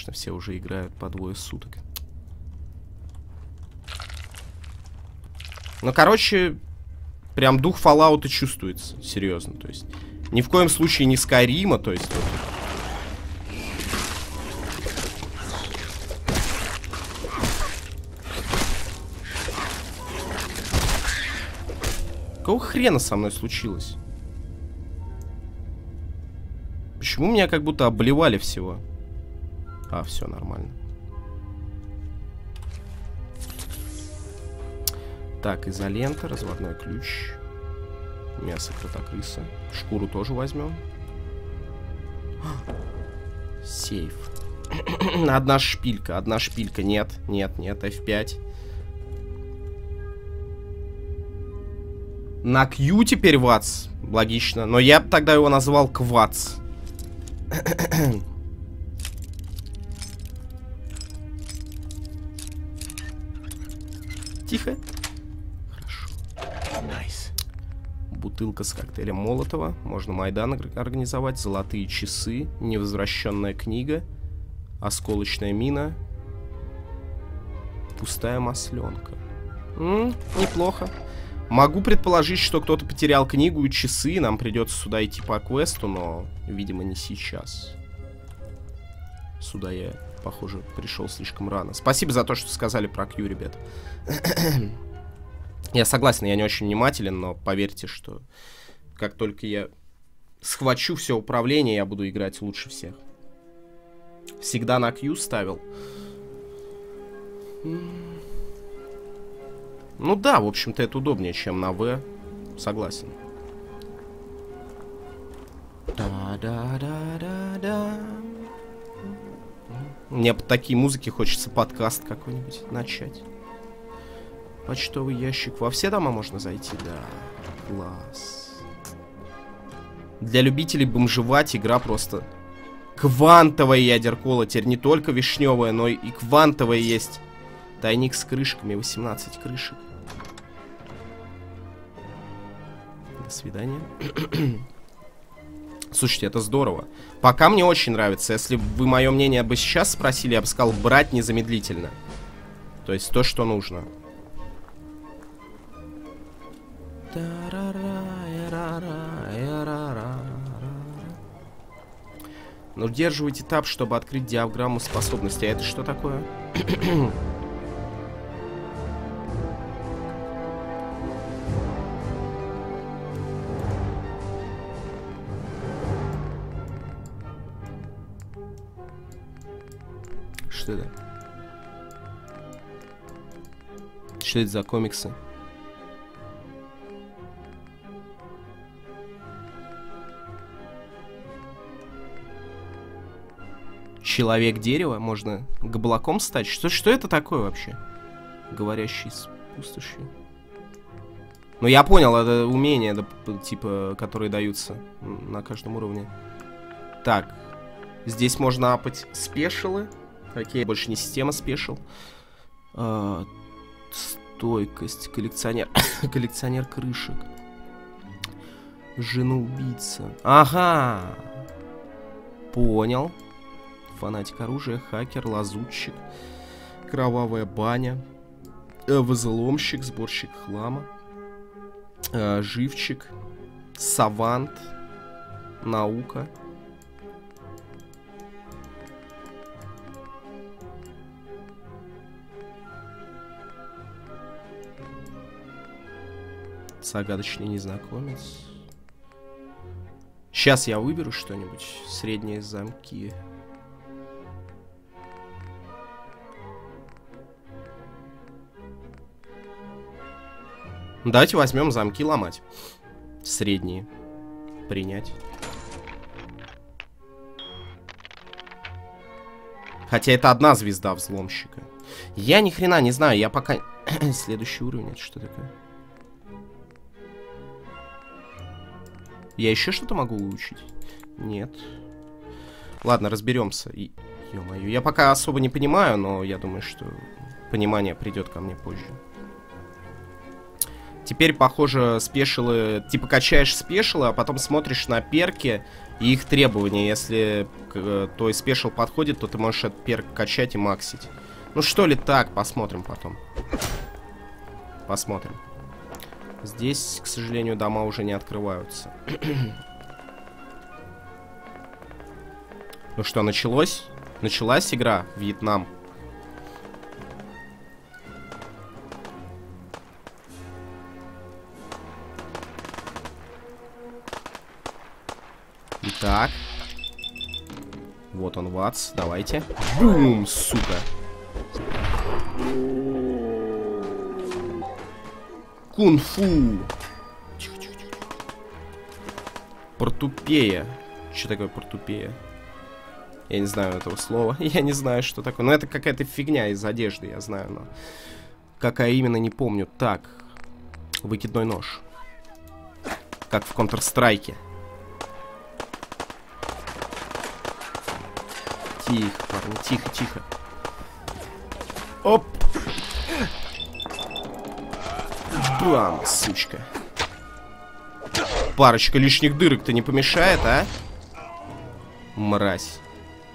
конечно, все уже играют по двое суток. Ну, короче, прям дух Fallout чувствуется, серьезно. То есть, ни в коем случае не Skyrim, то есть... Вот, какого хрена со мной случилось? Почему меня как будто обливали всего? А, все нормально. Так, изолента, разводной ключ. Мясо кротокрыса. Шкуру тоже возьмем. Сейф. Одна шпилька, одна шпилька. Нет, нет, нет, F5. На Q теперь вац. Логично. Но я бы тогда его назвал квац. Тихо. Хорошо. Найс. Бутылка с коктейлем Молотова. Можно Майдан организовать. Золотые часы. Невозвращенная книга. Осколочная мина. Пустая масленка. Неплохо. Могу предположить, что кто-то потерял книгу и часы, и нам придется сюда идти по квесту, но, видимо, не сейчас. Сюда я, похоже, пришел слишком рано. Спасибо за то, что сказали про Q, ребят. Я согласен, я не очень внимателен, но поверьте, что как только я схвачу все управление, я буду играть лучше всех. Всегда на Q ставил. Ну да, в общем-то, это удобнее, чем на V. Согласен. Да-да-да-да-да. Мне под такие музыки хочется подкаст какой-нибудь начать. Почтовый ящик. Во все дома можно зайти? Да. Класс. Для любителей бомжевать игра просто... Квантовая ядеркола. Теперь не только вишневая, но и квантовая есть. Тайник с крышками. 18 крышек. До свидания. Слушайте, это здорово. Пока мне очень нравится. Если бы вы мое мнение бы сейчас спросили, я бы сказал, брать незамедлительно. То есть то, что нужно. Но удерживайте тап, чтобы открыть диаграмму способностей. А это что такое? Что это? Что это за комиксы? Человек-дерево? Можно гоблоком стать? Что это такое вообще? Говорящий с пустошью. Ну, я понял, это умения, типа, которые даются на каждом уровне. Так. Здесь можно апать спешилы. Окей, больше не система спешил. Стойкость. Коллекционер. Коллекционер крышек. Жена-убийца. Ага. Понял. Фанатик оружия, хакер, лазутчик, кровавая баня, взломщик, сборщик хлама, живчик, савант, наука. Загадочный незнакомец. Сейчас я выберу что-нибудь. Средние замки. Давайте возьмем замки ломать. Средние. Принять. Хотя это одна звезда взломщика. Я ни хрена не знаю, я пока... Следующий уровень, это что такое? Я еще что-то могу выучить? Нет. Ладно, разберемся. Ё-моё, я пока особо не понимаю, но я думаю, что понимание придет ко мне позже. Теперь, похоже, спешилы... Типа качаешь спешилы, а потом смотришь на перки и их требования. Если твой спешил подходит, то ты можешь этот перк качать и максить. Ну что ли так, посмотрим потом. Посмотрим. Здесь, к сожалению, дома уже не открываются. Ну что, началось? Началась игра Вьетнам. Итак. Вот он, Ватс. Давайте. Бум, сука. Кунг-фу. Тихо-тихо-тихо. Портупея. Что такое портупея? Я не знаю этого слова. Я не знаю, что такое. Но это какая-то фигня из одежды, я знаю. Но какая именно, не помню. Так. Выкидной нож. Как в Counter-Strike. Тихо, парни, тихо, тихо. Оп! Бам, сучка. Парочка лишних дырок-то не помешает, а? Мразь.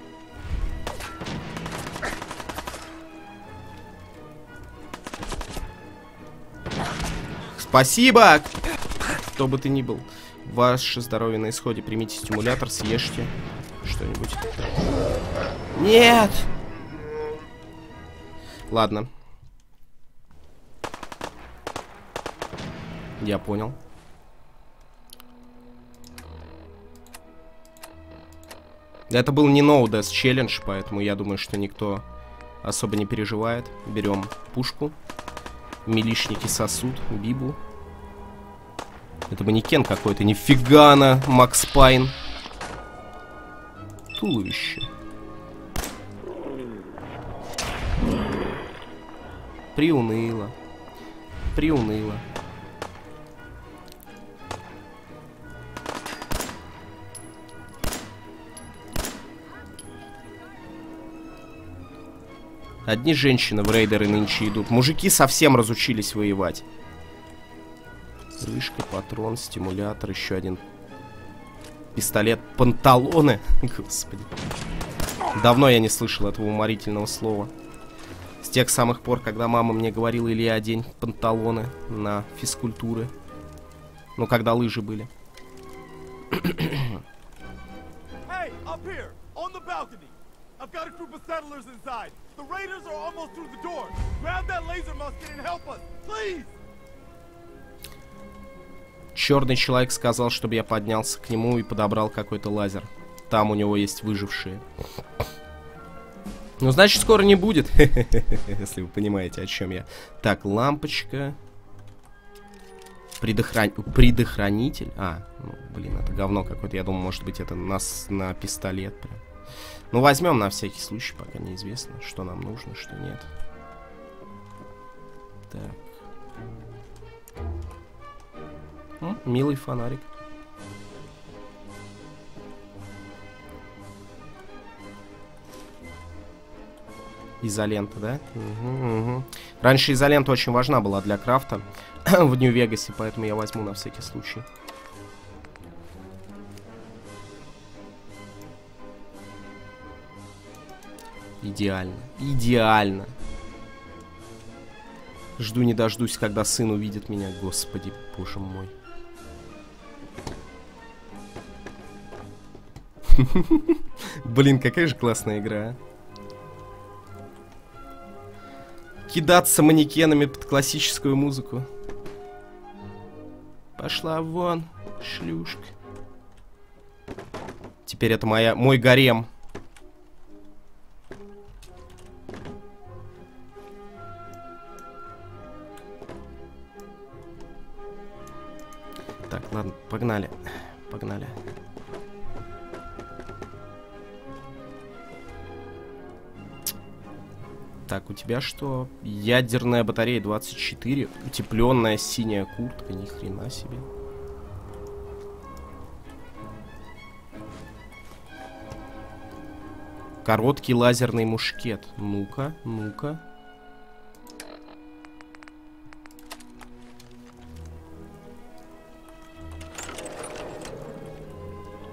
Спасибо! Кто бы ты ни был. Ваше здоровье на исходе. Примите стимулятор, съешьте что-нибудь. Нет! Ладно. Я понял. Это был не No Death Challenge, поэтому я думаю, что никто особо не переживает. Берем пушку. Милишники сосут. Бибу. Это манекен какой-то. Нифига она. Макс Пайн. Туловище. Приуныло. Приуныло. Одни женщины в рейдеры нынче идут. Мужики совсем разучились воевать. Крышка, патрон, стимулятор, еще один пистолет, панталоны. Господи. Давно я не слышал этого уморительного слова. С тех самых пор, когда мама мне говорила: Илья, одень панталоны на физкультуры. Ну, когда лыжи были. Hey, up here, on the balcony. I've got a group of settlers inside. The raiders are almost through the door. Grab that laser musket and help us, please. Черный человек сказал, чтобы я поднялся к нему и подобрал какой-то лазер. Там у него есть выжившие. Ну, значит, скоро не будет. Если вы понимаете, о чем я. Так, лампочка. Предохранитель. А, ну, блин, это говно какое-то. Я думаю, может быть, это на пистолет прям. Ну, возьмем на всякий случай, пока неизвестно, что нам нужно, что нет. Так. Милый фонарик. Изолента, да? Угу. Раньше изолента очень важна была для крафта в Нью-Вегасе, поэтому я возьму на всякий случай. Идеально. Идеально. Жду не дождусь, когда сын увидит меня. Господи, боже мой. Блин, какая же классная игра. Кидаться манекенами под классическую музыку. Пошла вон, шлюшка. Теперь это мой гарем. Так, ладно, погнали. Погнали. Так, у тебя что? Ядерная батарея 24. Утепленная синяя куртка. Ни хрена себе. Короткий лазерный мушкет. Ну-ка, ну-ка.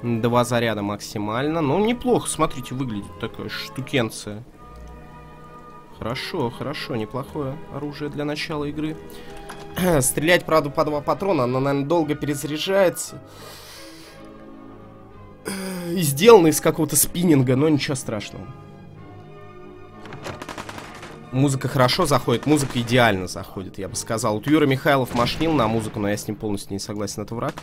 2 заряда максимально. Ну, неплохо, смотрите, выглядит такая штукенция. Хорошо, хорошо, неплохое оружие для начала игры. Стрелять, правда, по 2 патрона, она, наверное, долго перезаряжается. И сделано из какого-то спиннинга, но ничего страшного. Музыка хорошо заходит, музыка идеально заходит, я бы сказал. Вот Юра Михайлов мошнил на музыку, но я с ним полностью не согласен, это враг.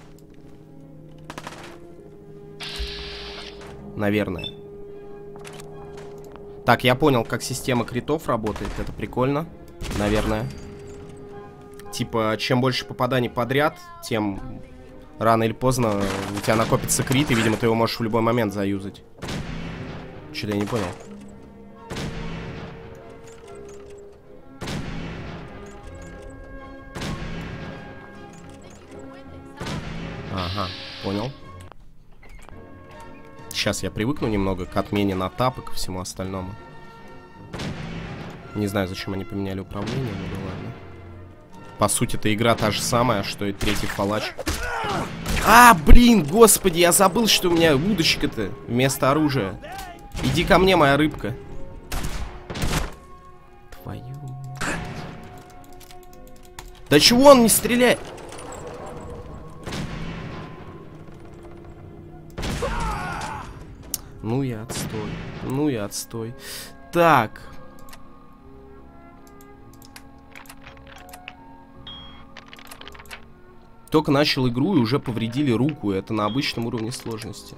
Наверное. Так, я понял, как система критов работает, это прикольно. Наверное. Типа, чем больше попаданий подряд, тем рано или поздно у тебя накопится крит, и, видимо, ты его можешь в любой момент заюзать. Что-то я не понял. Ага, понял. Сейчас я привыкну немного к отмене на тап и ко всему остальному. Не знаю, зачем они поменяли управление, но да ладно. По сути, эта игра та же самая, что и третий Fallout. А, блин, господи, я забыл, что у меня удочка-то вместо оружия. Иди ко мне, моя рыбка. Твою... Да чего он не стреляет? Ну и отстой. Ну и отстой. Так. Только начал игру и уже повредили руку. Это на обычном уровне сложности.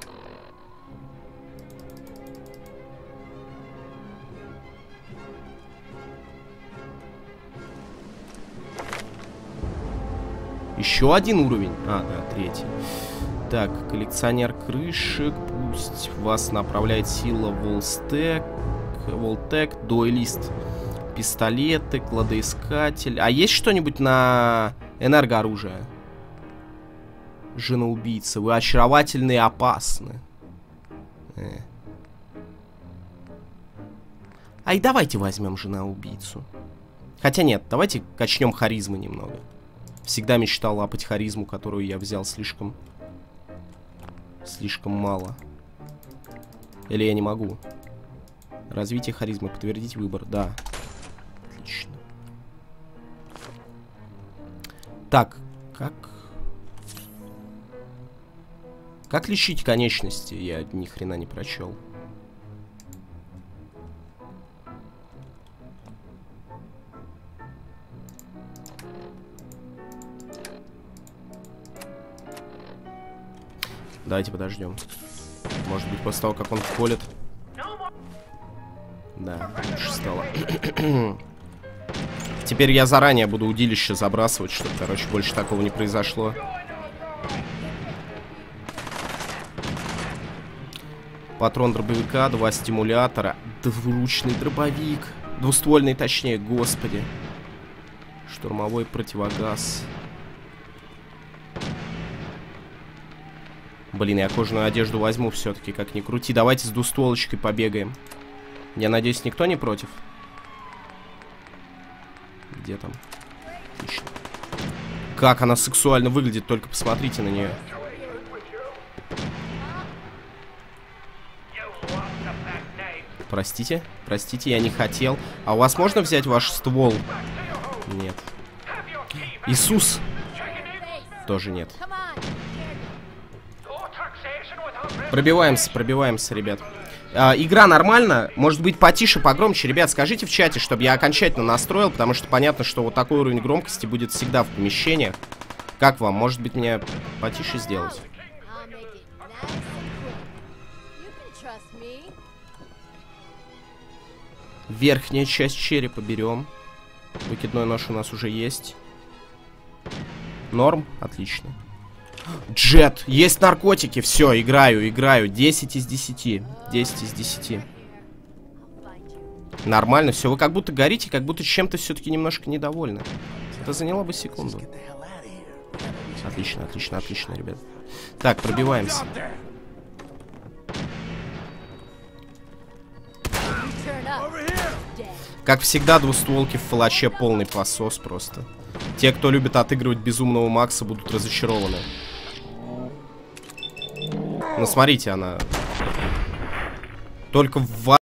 Еще один уровень. А, да, третий. Так, коллекционер крышек. Пусть вас направляет сила Волтек, дуэлист, пистолеты, кладоискатель. А есть что-нибудь на энергооружие? Жена-убийца. Вы очаровательны и опасны. Ай, давайте возьмем жена-убийцу. Хотя нет, давайте качнем харизмы немного. Всегда мечтал лапать харизму, которую я взял слишком мало. Или я не могу? Развитие харизмы. Подтвердить выбор. Да. Отлично. Так, как лечить конечности? Я ни хрена не прочел. Давайте подождем. Может быть, после того, как он колет. Да, лучше стало. Теперь я заранее буду удилище забрасывать, чтобы, короче, больше такого не произошло. Патрон дробовика, 2 стимулятора, двуручный дробовик. Двуствольный, точнее, господи. Штурмовой противогаз. Блин, я кожаную одежду возьму все-таки, как ни крути. Давайте с двустволочкой побегаем. Я надеюсь, никто не против? Где там? Отлично. Как она сексуально выглядит, только посмотрите на нее. Простите, простите, я не хотел. А у вас можно взять ваш ствол? Нет. Иисус? Тоже нет. Пробиваемся, ребят. Игра нормально. Может быть, потише, погромче. Ребят, скажите в чате, чтобы я окончательно настроил, потому что понятно, что вот такой уровень громкости будет всегда в помещениях. Как вам? Может быть, мне потише сделать? Верхняя часть черепа берем. Выкидной нож у нас уже есть. Норм? Отлично. Джет, есть наркотики, все, играю, 10 из 10, 10 из 10. Нормально, все, вы как будто горите, как будто чем-то все-таки немножко недовольны. Это заняло бы секунду. Отлично, отлично, отлично, ребят. Так, пробиваемся. Как всегда, двустволки в Fallout полный посос просто. Те, кто любит отыгрывать безумного Макса, будут разочарованы. Ну, смотрите, она... Только в